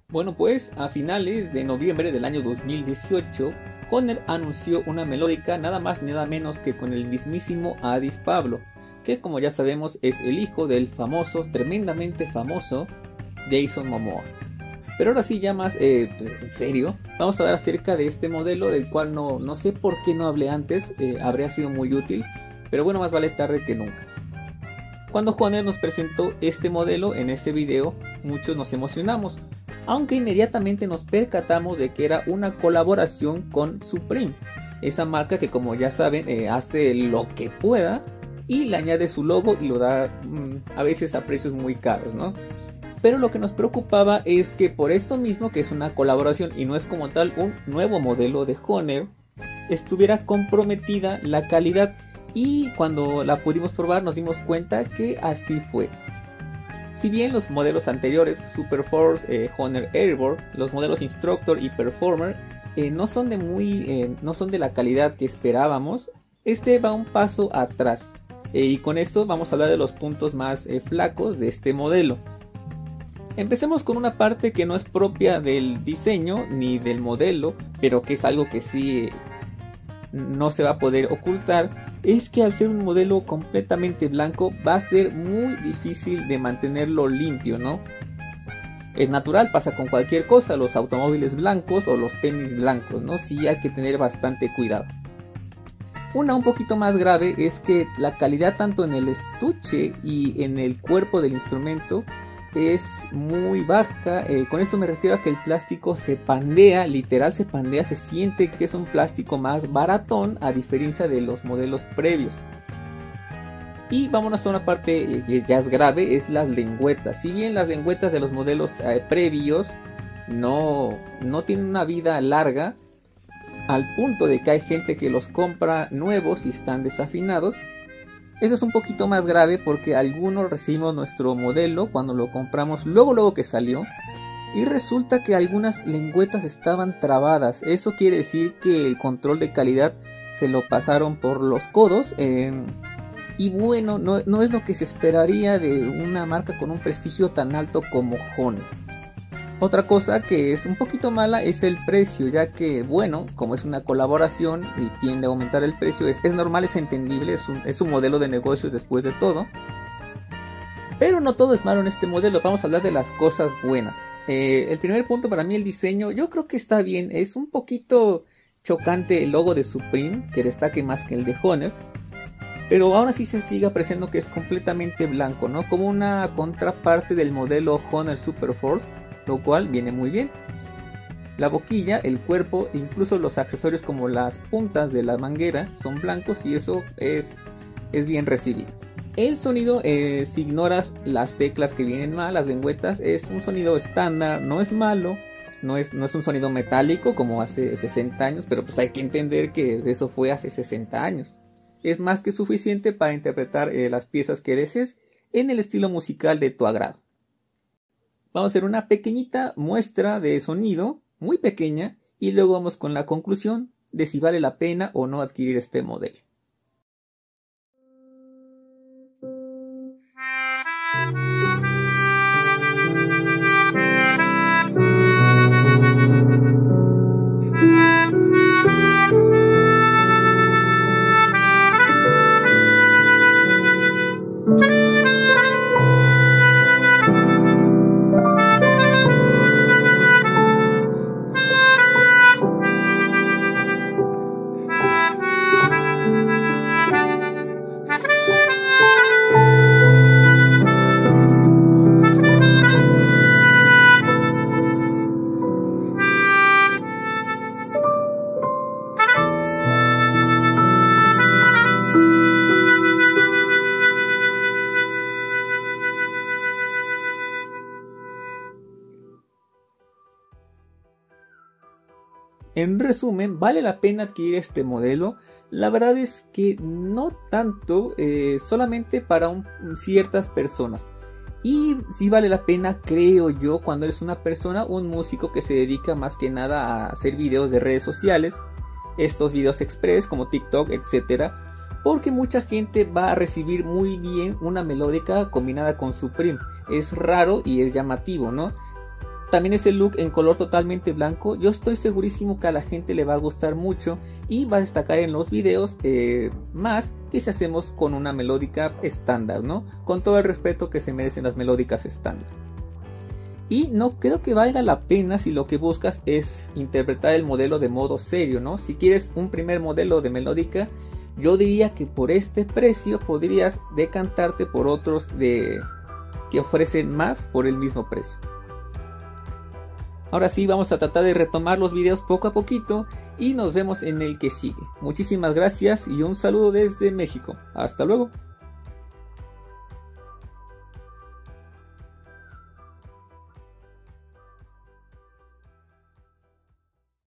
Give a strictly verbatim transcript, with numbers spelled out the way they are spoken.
Bueno, pues a finales de noviembre del año dos mil dieciocho, Hohner anunció una melódica nada más ni nada menos que con el mismísimo Addis Pablo, que como ya sabemos es el hijo del famoso, tremendamente famoso Jason Momoa. Pero ahora sí, ya más eh, en serio, vamos a hablar acerca de este modelo del cual no, no sé por qué no hablé antes, eh, habría sido muy útil, pero bueno, más vale tarde que nunca. Cuando Hohner nos presentó este modelo en ese video, muchos nos emocionamos, aunque inmediatamente nos percatamos de que era una colaboración con Supreme, esa marca que como ya saben eh, hace lo que pueda y le añade su logo y lo da mmm, a veces a precios muy caros, ¿no? Pero lo que nos preocupaba es que por esto mismo, que es una colaboración y no es como tal un nuevo modelo de Hohner, estuviera comprometida la calidad, y cuando la pudimos probar nos dimos cuenta que así fue. Si bien los modelos anteriores, Superforce, eh, Hohner Airborne, los modelos Instructor y Performer eh, no son de muy, eh, no son de la calidad que esperábamos, este va un paso atrás. Eh, y con esto vamos a hablar de los puntos más eh, flacos de este modelo. Empecemos con una parte que no es propia del diseño ni del modelo, pero que es algo que sí eh, no se va a poder ocultar. Es que al ser un modelo completamente blanco va a ser muy difícil de mantenerlo limpio, ¿no? Es natural, pasa con cualquier cosa, los automóviles blancos o los tenis blancos, ¿no? Sí hay que tener bastante cuidado. Una un poquito más grave es que la calidad tanto en el estuche y en el cuerpo del instrumento es muy baja. Eh, con esto me refiero a que el plástico se pandea, literal se pandea, se siente que es un plástico más baratón a diferencia de los modelos previos. Y vámonos a una parte que ya es grave, es las lengüetas. Si bien las lengüetas de los modelos eh, previos no, no tienen una vida larga, al punto de que hay gente que los compra nuevos y están desafinados. Eso es un poquito más grave porque algunos recibimos nuestro modelo cuando lo compramos luego luego que salió y resulta que algunas lengüetas estaban trabadas. Eso quiere decir que el control de calidad se lo pasaron por los codos eh, y bueno, no, no es lo que se esperaría de una marca con un prestigio tan alto como Hohner. Otra cosa que es un poquito mala es el precio, ya que bueno, como es una colaboración y tiende a aumentar el precio, es, es normal, es entendible, es un, es un modelo de negocios después de todo. Pero no todo es malo en este modelo, vamos a hablar de las cosas buenas. Eh, el primer punto para mí, el diseño, yo creo que está bien, es un poquito chocante el logo de Supreme, que destaque más que el de Hohner. Pero aún así se sigue apreciando que es completamente blanco, ¿no? Como una contraparte del modelo Hohner Superforce, lo cual viene muy bien. La boquilla, el cuerpo e incluso los accesorios como las puntas de la manguera son blancos y eso es, es bien recibido. El sonido, eh, si ignoras las teclas que vienen mal, las lengüetas, es un sonido estándar, no es malo, no es, no es un sonido metálico como hace sesenta años, pero pues hay que entender que eso fue hace sesenta años. Es más que suficiente para interpretar eh, las piezas que desees en el estilo musical de tu agrado. Vamos a hacer una pequeñita muestra de sonido, muy pequeña, y luego vamos con la conclusión de si vale la pena o no adquirir este modelo. En resumen, ¿vale la pena adquirir este modelo? La verdad es que no tanto, eh, solamente para un, ciertas personas. Y sí vale la pena, creo yo, cuando eres una persona, un músico que se dedica más que nada a hacer videos de redes sociales, estos videos express como TikTok, etcétera. Porque mucha gente va a recibir muy bien una melódica combinada con Supreme. Es raro y es llamativo, ¿no? también ese look en color totalmente blanco, yo estoy segurísimo que a la gente le va a gustar mucho y va a destacar en los videos eh, más que si hacemos con una melódica estándar, ¿no? Con todo el respeto que se merecen las melódicas estándar. Y no creo que valga la pena si lo que buscas es interpretar el modelo de modo serio, ¿no? Si quieres un primer modelo de melódica, yo diría que por este precio podrías decantarte por otros de que ofrecen más por el mismo precio. Ahora sí, vamos a tratar de retomar los videos poco a poquito y nos vemos en el que sigue. Muchísimas gracias y un saludo desde México. Hasta luego.